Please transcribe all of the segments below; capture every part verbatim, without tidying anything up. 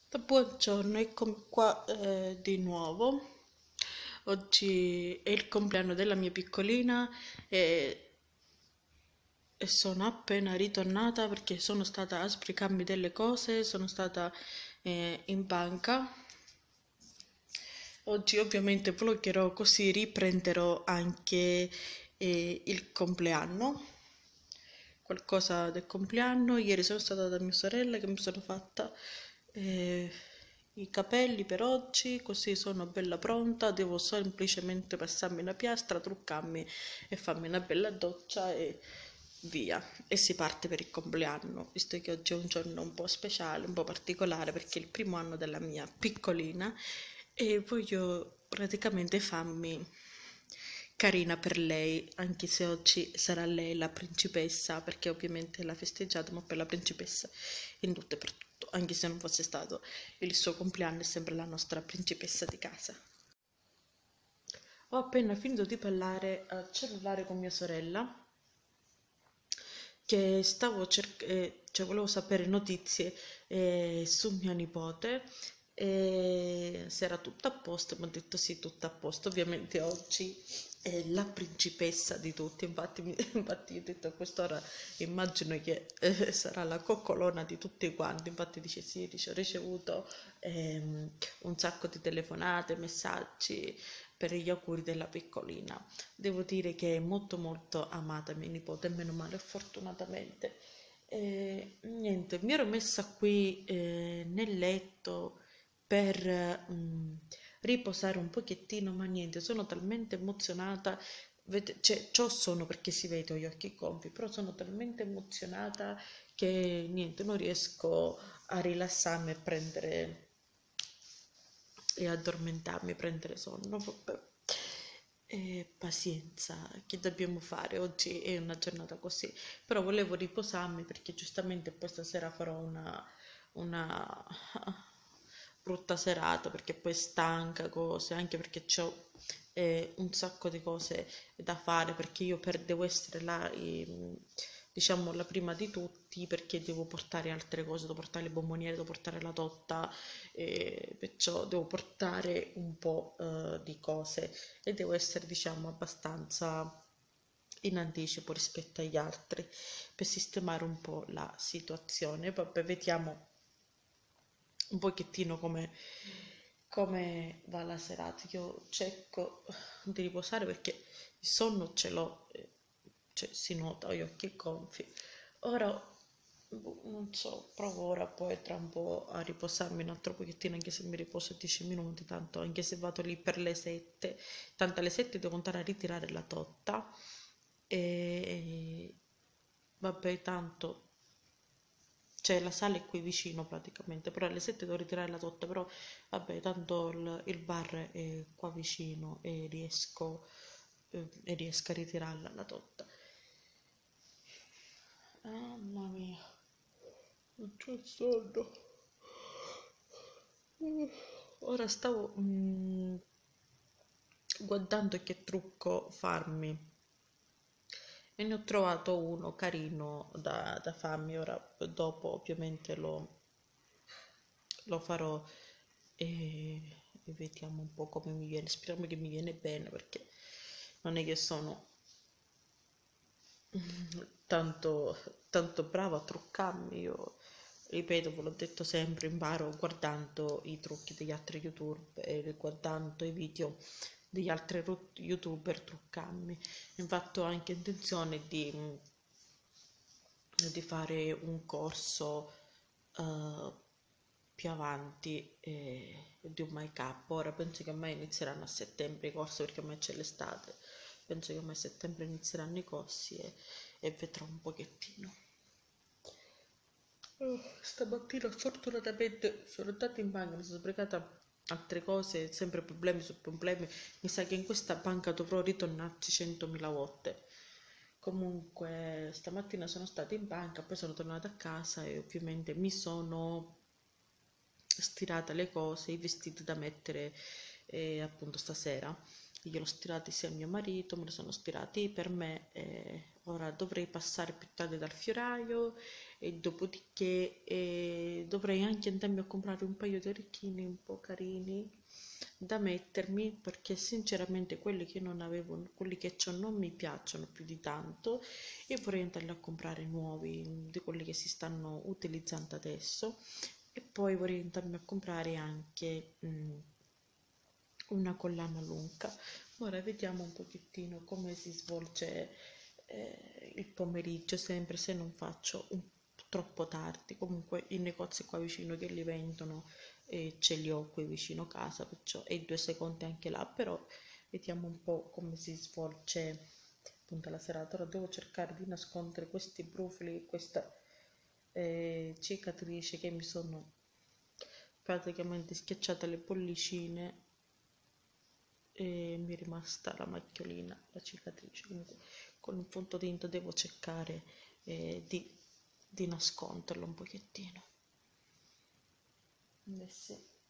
Buongiorno, eccomi qua eh, di nuovo. Oggi è il compleanno della mia piccolina e, e sono appena ritornata perché sono stata a sbrigarmi delle cose, sono stata eh, in banca. Oggi ovviamente vloggerò così riprenderò anche eh, il compleanno, qualcosa del compleanno. Ieri sono stata da mia sorella che mi sono fatta eh, i capelli per oggi, così sono bella pronta. Devo semplicemente passarmi una piastra, truccarmi e farmi una bella doccia e via. E si parte per il compleanno, visto che oggi è un giorno un po' speciale, un po' particolare perché è il primo anno della mia piccolina e voglio praticamente farmi carina per lei, anche se oggi sarà lei la principessa, perché ovviamente l'ha festeggiato, ma per la principessa in tutto e per tutto, anche se non fosse stato il suo compleanno, è sempre la nostra principessa di casa. Ho appena finito di parlare al cellulare con mia sorella, che stavo cercando, cioè volevo sapere notizie eh, su mia nipote e se era tutto a posto. Mi ha detto sì, tutto a posto. Ovviamente oggi è la principessa di tutti, infatti, mi- infatti io ho detto a quest'ora immagino che eh, sarà la coccolona di tutti quanti. Infatti dice sì, dice, ho ricevuto ehm, un sacco di telefonate, messaggi per gli auguri della piccolina. Devo dire che è molto molto amata mia nipote, meno male, fortunatamente. E, niente, mi ero messa qui eh, nel letto per mm, riposare un pochettino, ma niente, sono talmente emozionata, vede- cioè, ciò sono perché si vede, ho gli occhi gonfi, però sono talmente emozionata che niente, non riesco a rilassarmi e prendere e addormentarmi, prendere sonno, vabbè. E pazienza, che dobbiamo fare? Oggi è una giornata così, però volevo riposarmi perché giustamente poi stasera farò una, una brutta serata perché poi stanca, cose, anche perché ho eh, un sacco di cose da fare perché io per, devo essere là, eh, diciamo, la prima di tutti perché devo portare altre cose, devo portare le bomboniere, devo portare la torta, e perciò devo portare un po' eh, di cose e devo essere, diciamo, abbastanza in anticipo rispetto agli altri per sistemare un po' la situazione. Vabbè, vediamo un pochettino come, come va la serata. Io cerco di riposare perché il sonno ce l'ho, eh, cioè si nota, ho gli occhi gonfi. Ora, boh, non so, provo ora poi tra un po' a riposarmi un altro pochettino, anche se mi riposo dieci minuti, tanto anche se vado lì per le sette, tanto alle sette devo andare a ritirare la torta e vabbè, tanto cioè la sala è qui vicino praticamente, però alle sette devo ritirare la torta, però vabbè, tanto il, il bar è qua vicino e riesco, eh, e riesco a ritirarla la torta. Mamma mia, non c'è sonno. Ora stavo mm, guardando che trucco farmi e ne ho trovato uno carino da, da farmi. Ora dopo ovviamente lo, lo farò e, e vediamo un po' come mi viene. Speriamo che mi viene bene perché non è che sono tanto, tanto brava a truccarmi. Io ripeto, ve l'ho detto sempre, imparo guardando i trucchi degli altri youtuber e guardando i video degli altri ru- youtuber truccarmi. Infatti ho anche intenzione di, di fare un corso eh, più avanti eh, di un make up. Ora penso che ormai inizieranno a settembre i corsi perché ormai c'è l'estate. Penso che ormai a settembre inizieranno i corsi e, e vedrò un pochettino. Oh, stamattina fortunatamente sono andata in banca, mi sono sbrigata altre cose, sempre problemi su problemi. Mi sa che in questa banca dovrò ritornarci centomila volte. Comunque, stamattina sono stata in banca, poi sono tornata a casa e ovviamente mi sono stirata le cose, i vestiti da mettere eh, appunto stasera. Io l'ho stirati sia a mio marito, me li sono stirati per me. Eh, ora dovrei passare più tardi dal fioraio e dopodiché eh, dovrei anche andarmi a comprare un paio di orecchini un po' carini da mettermi, perché sinceramente quelli che non avevo, quelli che ho non mi piacciono più di tanto, e vorrei andarli a comprare nuovi di quelli che si stanno utilizzando adesso. E poi vorrei andarmi a comprare anche mh, una collana lunga. Ora vediamo un pochettino come si svolge eh, il pomeriggio, sempre se non faccio un troppo tardi. Comunque i negozi qua vicino che li vendono eh, ce li ho qui vicino casa, perciò e due secondi anche là, però vediamo un po' come si svolge appunto la serata. Ora devo cercare di nascondere questi brufoli, questa eh, cicatrice che mi sono praticamente schiacciata le bollicine e mi è rimasta la macchiolina, la cicatrice. Comunque con il fondotinta devo cercare eh, di, di nasconderlo un pochettino. Eh sì.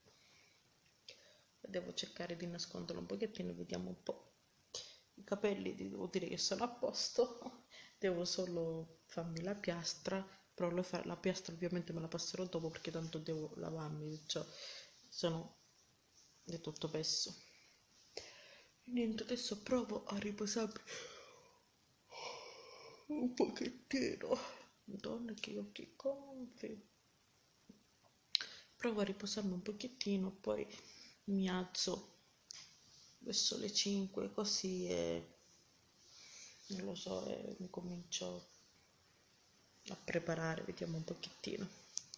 Devo cercare di nasconderlo un pochettino, vediamo un po'. I capelli devo dire che sono a posto, devo solo farmi la piastra, però lo fa, la piastra ovviamente me la passerò dopo perché tanto devo lavarmi, perciò sono di tutto pesso. Niente, adesso provo a riposarmi un pochettino. Madonna, che occhi gonfi. Provo a riposarmi un pochettino, poi mi alzo verso le cinque così e non lo so, e mi comincio a preparare, vediamo un pochettino.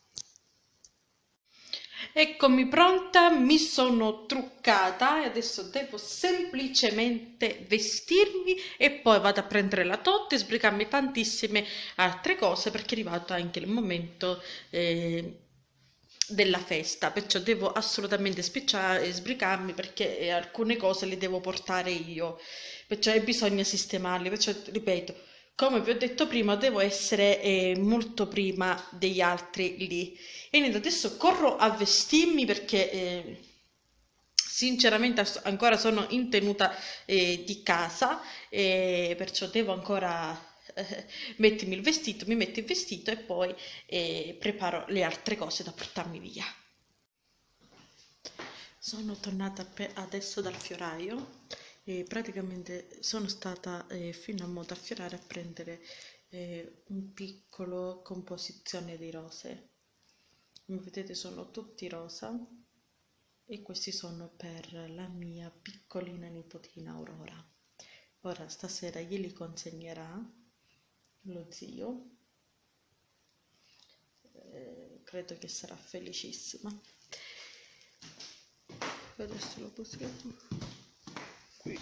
Eccomi pronta, mi sono truccata e adesso devo semplicemente vestirmi e poi vado a prendere la torta e sbrigarmi tantissime altre cose, perché è arrivato anche il momento eh, della festa, perciò devo assolutamente spicciare, sbrigarmi, perché alcune cose le devo portare io, perciò bisogna sistemarle, perciò ripeto, come vi ho detto prima, devo essere eh, molto prima degli altri lì. E niente, adesso corro a vestirmi perché eh, sinceramente ancora sono in tenuta eh, di casa, eh, perciò devo ancora eh, mettermi il vestito, mi metto il vestito e poi eh, preparo le altre cose da portarmi via. Sono tornata adesso dal fioraio e praticamente sono stata eh, fino a modo a fiorare a prendere eh, un piccolo composizione di rose. Come vedete sono tutti rosa e questi sono per la mia piccolina nipotina Aurora. Ora stasera glieli consegnerà lo zio, eh, credo che sarà felicissima. Adesso lo possiamo qui.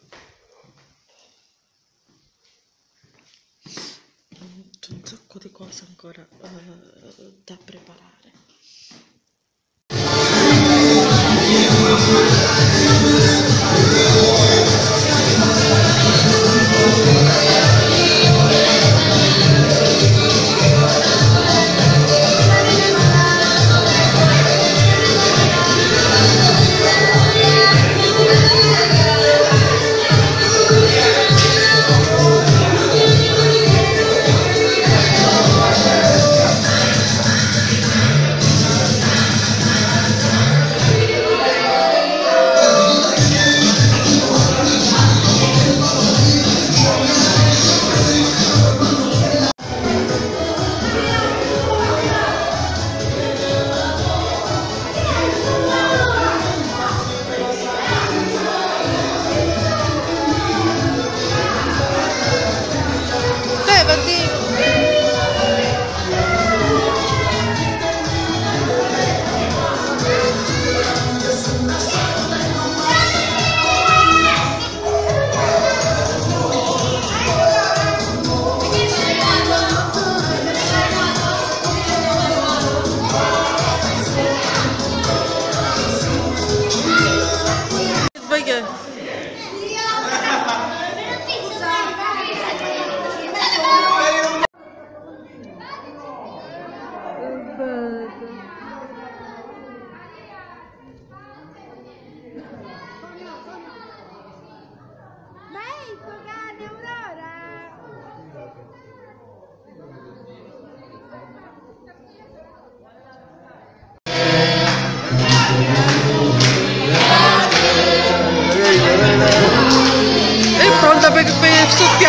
C'è un sacco di cose ancora uh, da preparare.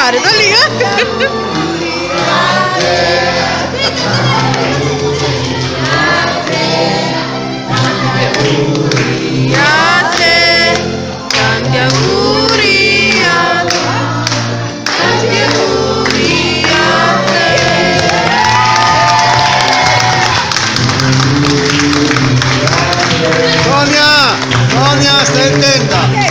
cantare da lì, eh? A te, tanti auguri a te, tanti auguri a te. Sonia, Sonia, stai attenta.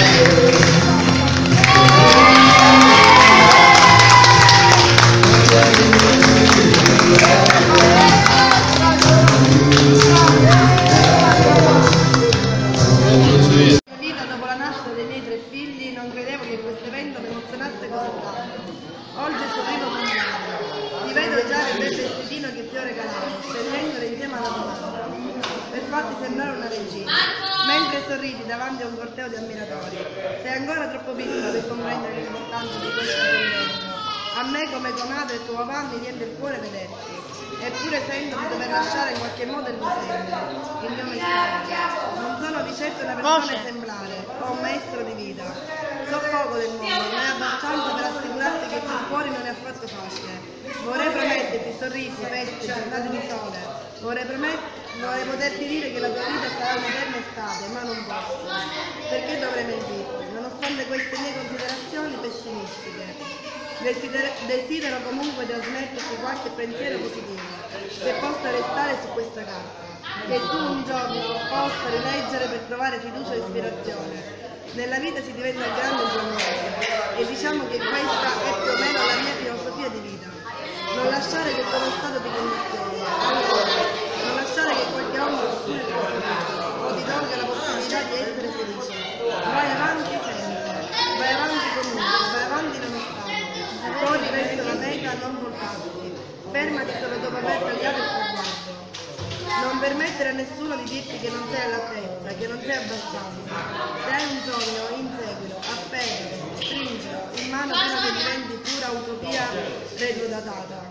Dopo la nascita dei miei tre figli non credevo che questo evento mi emozionasse così tanto. Oggi è il suo primo compleanno. Ti vedo già nel bel vestitino che ti ho regalato, scegliendolo insieme alla tua mamma, per farti sembrare una regina, mentre sorridi davanti a un corteo di ammiratori. Sei ancora troppo piccola per comprendere l'importanza di questo evento. A me come tua madre e tua mamma mi viene il cuore vederti, eppure sento di dover lasciare in qualche modo il mio segno, il mio messaggio. Non sono di certo una persona esemplare o un maestro di vita. So poco del mondo, ma è abbastanza per assicurarti che qui fuori non è affatto facile. Vorrei prometterti sorrisi, feste, giornate di sole. Vorrei, promet- vorrei poterti dire che la tua vita sarà un'eterna estate, ma non posso. Perché dovrei mentirti, nonostante queste mie considerazioni pessimistiche. Desidero, desidero comunque trasmetterti qualche pensiero positivo, che possa restare su questa carta, che tu un giorno possa rileggere per trovare fiducia e ispirazione. Nella vita si diventa grande e giornale, e diciamo che questa è più o meno la mia filosofia di vita. Non lasciare che quello stato ti condizioni, non lasciare che qualche ombra oscura il tuo futuro, o ti tolga la possibilità di essere felice. Vai avanti sempre, vai avanti comunque, vai avanti nonostante. Corri verso la meta, non voltarti. Fermati solo dopo aver tagliato il traguardo. Non permettere a nessuno di dirti che non sei all'altezza, che non sei abbastanza. Se hai un sogno, inseguilo, afferralo, stringilo, in mano fino a che diventi pura utopia retrodatata.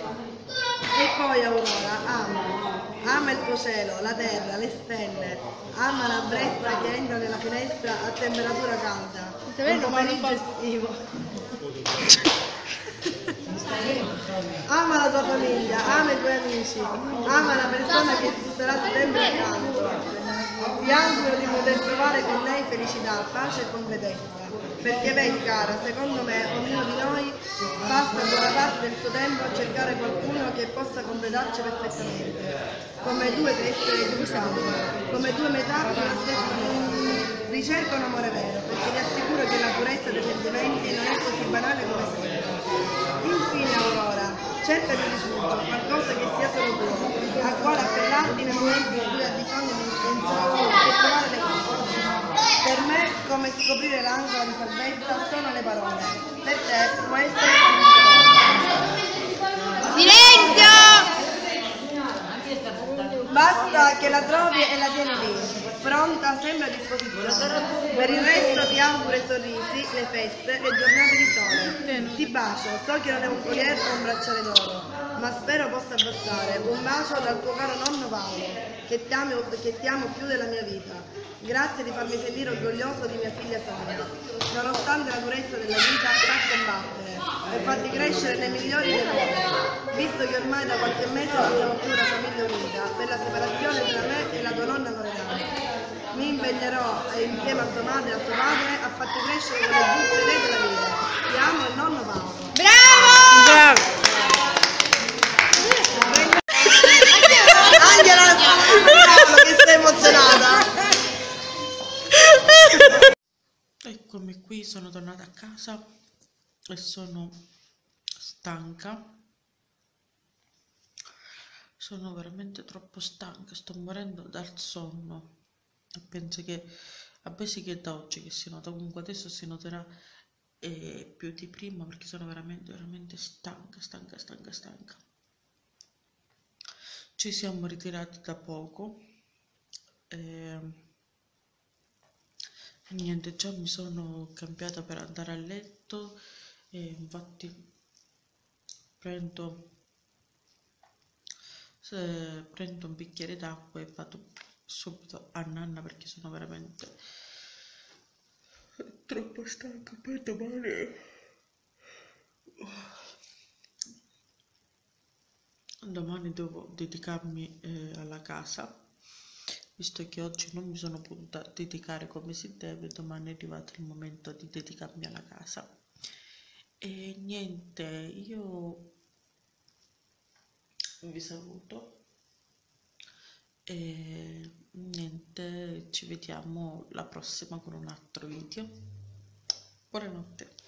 E poi Aurora, ama. Ama il tuo cielo, la terra, le stelle. Ama la brezza che entra nella finestra a temperatura calda. Il pomeriggio estivo. Ama la tua famiglia, ama i tuoi amici, ama la persona che ti sarà sempre accanto. Ti auguro di poter trovare con lei felicità, pace e completezza. Perché vedi cara, secondo me ognuno di noi passa buona parte del suo tempo a cercare qualcuno che possa completarci perfettamente, come due teste di un campo, come due metà di una stessa moneta. Ricerca un amore vero, perché ti assicuro che la purezza dei sentimenti non è così banale come sembra. Infine Aurora, cerca di rifugio, qualcosa che sia solo tuo, al quale appellarti nei momenti in cui hai bisogno di intenzioni e trovare le cose. Per me, come scoprire l'ancora di salvezza, sono le parole. Per te può essere Silenzio! basta che la trovi e la tieni lì, pronta sempre a disposizione. Per il resto ti auguro i sorrisi, le feste, le giornate di sole. Ti bacio, so che non è un collier o un bracciale d'oro, ma spero possa bastare. Un bacio dal tuo caro nonno Paolo, che ti amo, che ti amo più della mia vita. Grazie di farmi sentire orgoglioso di mia figlia Sonia. Nonostante la durezza della vita, sa combattere e farti crescere nei migliori dei modi. Visto che ormai da qualche mese non siamo più una famiglia unita, per la separazione tra me e la tua nonna Loredana. Mi impegnerò eh, insieme a tua madre e a tuo padre a farti crescere con le giuste idee della vita. Ti amo, il nonno Paolo. Bravo! Bravo! Angela, Paolo, che sei emozionata. Eccomi qui, sono tornata a casa e sono stanca. Sono veramente troppo stanca, sto morendo dal sonno. E penso che a me sì che è da oggi che si nota, comunque adesso si noterà eh, più di prima perché sono veramente, veramente stanca, stanca, stanca, stanca. Ci siamo ritirati da poco. E niente, già mi sono cambiata per andare a letto e infatti prendo, se prendo un bicchiere d'acqua e vado subito a nanna perché sono veramente troppo stanca. Poi domani domani devo dedicarmi eh, alla casa, visto che oggi non mi sono potuta dedicare come si deve. Domani è arrivato il momento di dedicarmi alla casa. E niente, io vi saluto e niente, ci vediamo la prossima con un altro video. Buonanotte.